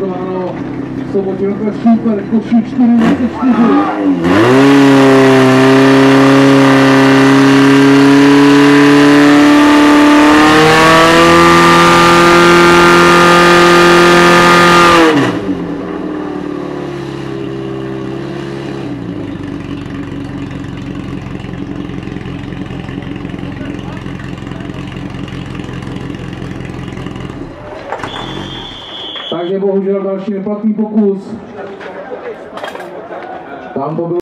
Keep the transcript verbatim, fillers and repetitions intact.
startováno v sobotě okres Super, Koši čtyři dvacet čtyři. Takže bohužel další neplatný pokus. Tam to bylo